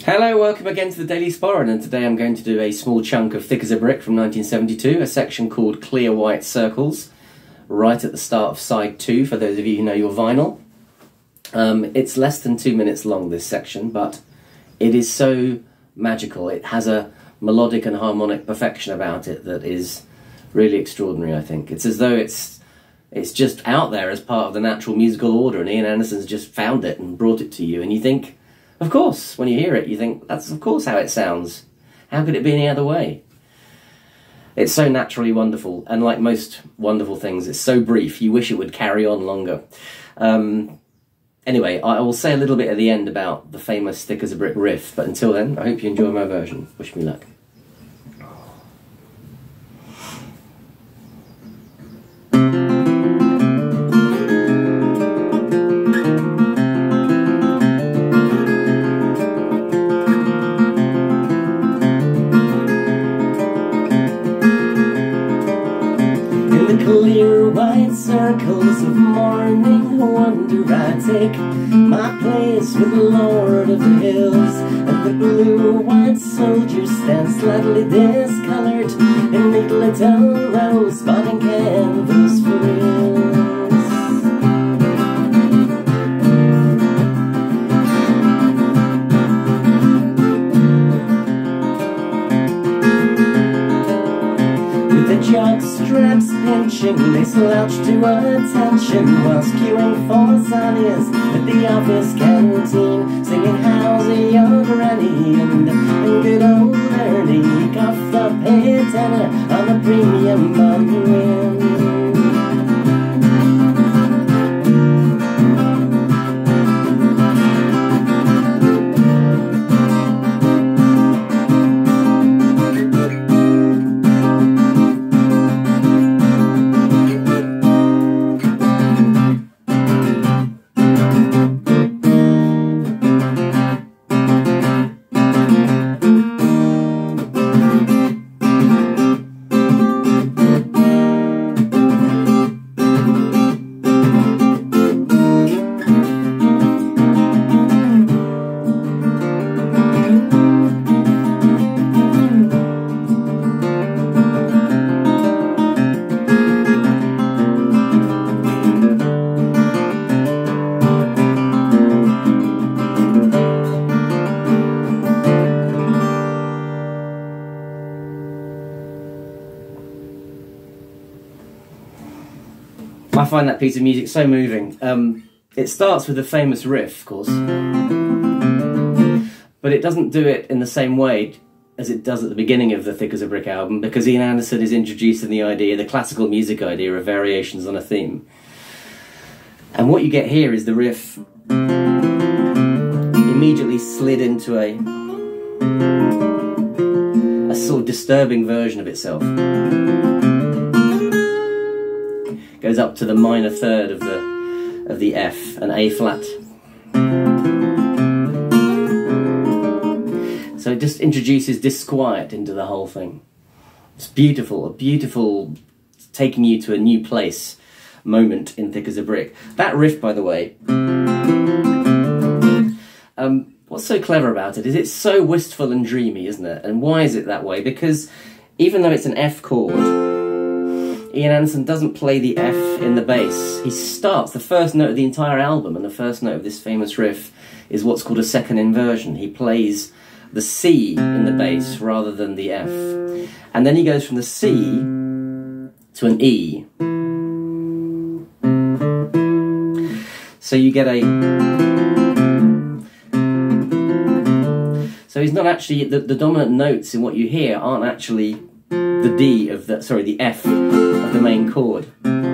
Hello, welcome again to the Daily Sporran, and today I'm going to do a small chunk of Thick as a Brick from 1972, a section called Clear White Circles, right at the start of side 2, for those of you who know your vinyl. It's less than 2 minutes long, this section, but it is so magical. It has a melodic and harmonic perfection about it that is really extraordinary, I think. It's as though it's just out there as part of the natural musical order, and Ian Anderson's just found it and brought it to you, and you think, of course, when you hear it, you think, that's of course how it sounds. How could it be any other way? It's so naturally wonderful, and like most wonderful things, it's so brief, you wish it would carry on longer. Anyway, I will say a little bit at the end about the famous Thick as a Brick riff, but until then, I hope you enjoy my version. Wish me luck. Clear white circles of morning wonder, I take my place with the Lord of the Hills, and the blue-white soldier stands slightly discolored in neat little rosebud and canvas frills. Jock straps pinching, they slouch to attention whilst queuing for Sonny's at the office canteen, singing "How's a young granny?" and good old Ernie coughed up a tenner on the premium mandarin. I find that piece of music so moving. It starts with the famous riff, of course, but it doesn't do it in the same way as it does at the beginning of the Thick as a Brick album, because Ian Anderson is introducing the classical music idea of variations on a theme. And what you get here is the riff immediately slid into a sort of disturbing version of itself. Goes up to the minor third of the F, an A flat. So it just introduces disquiet into the whole thing. It's beautiful, a beautiful taking you to a new place moment in Thick as a Brick. That riff, by the way, what's so clever about it is it's so wistful and dreamy, isn't it? And why is it that way? Because even though it's an F chord, Ian Anderson doesn't play the F in the bass. He starts, the first note of the entire album and the first note of this famous riff is what's called a second inversion. He plays the C in the bass rather than the F. And then he goes from the C to an E. So you get a... So he's not actually... The dominant notes in what you hear aren't actually the D of the... Sorry, the F of the main chord.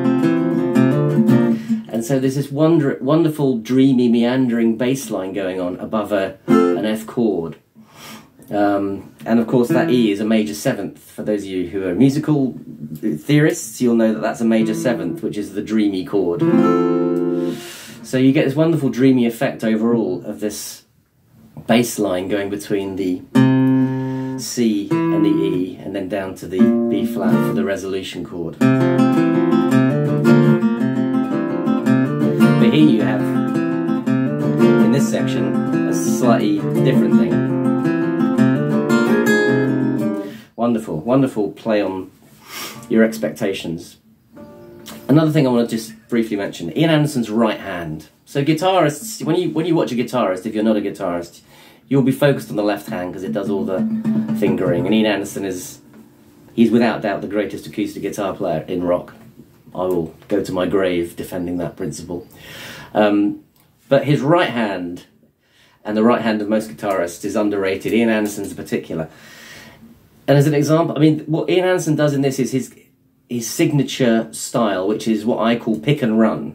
And so there's this wonderful, dreamy, meandering bass line going on above an F chord. And of course that E is a major seventh. For those of you who are musical theorists, you'll know that that's a major seventh, which is the dreamy chord. So you get this wonderful dreamy effect overall of this bass line going between the C and the E, and then down to the B flat for the resolution chord. But here you have, in this section, a slightly different thing. wonderful, wonderful play on your expectations. Another thing I want to just briefly mention, Ian Anderson's right hand. So guitarists, when you watch a guitarist, if you're not a guitarist, you'll be focused on the left hand because it does all the fingering. And Ian Anderson he's without doubt the greatest acoustic guitar player in rock. I will go to my grave defending that principle. But his right hand, and the right hand of most guitarists, is underrated, Ian Anderson's in particular. And as an example, I mean, what Ian Anderson does in this is his signature style, which is what I call pick and run.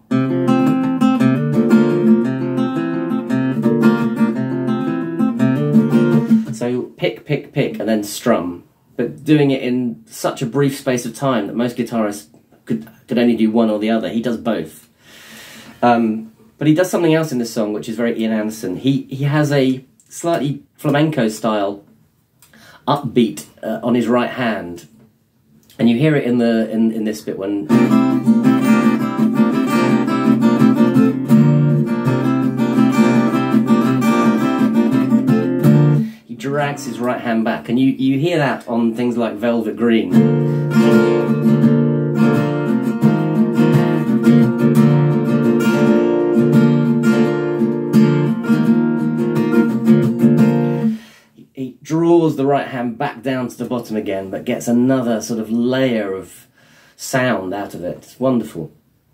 So pick, pick, pick, and then strum. But doing it in such a brief space of time that most guitarists could only do one or the other. He does both. But he does something else in this song, which is very Ian Anderson. He has a slightly flamenco style upbeat on his right hand, and you hear it in this bit when he drags his right hand back, and you hear that on things like Velvet Green. Draws the right hand back down to the bottom again, but gets another sort of layer of sound out of it. It's wonderful.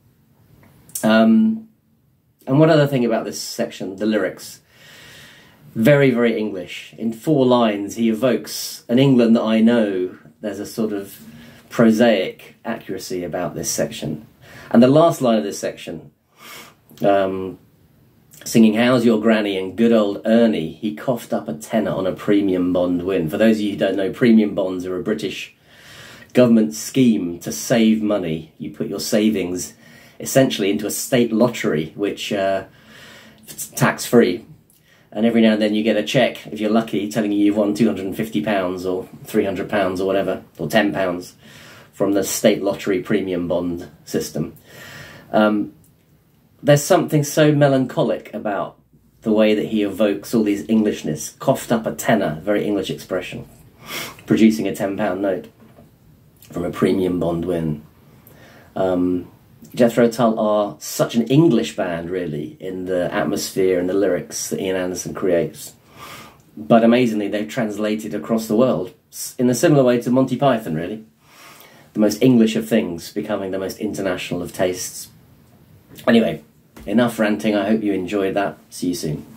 And one other thing about this section, the lyrics. Very, very English. In 4 lines, he evokes an England that I know. There's a sort of prosaic accuracy about this section. And the last line of this section, singing "How's your granny" and "Good old Ernie, he coughed up a tenner on a premium bond win." For those of you who don't know, premium bonds are a British government scheme to save money. You put your savings essentially into a state lottery, which it's tax-free. And every now and then you get a cheque, if you're lucky, telling you you've won £250 or £300 or whatever, or £10 from the state lottery premium bond system. There's something so melancholic about the way that he evokes all these Englishness. Coughed up a tenner, very English expression, producing a £10 note from a premium bond win. Jethro Tull are such an English band, really, in the atmosphere and the lyrics that Ian Anderson creates. But amazingly, they've translated across the world in a similar way to Monty Python, really. The most English of things becoming the most international of tastes. Anyway, enough ranting. I hope you enjoyed that. See you soon.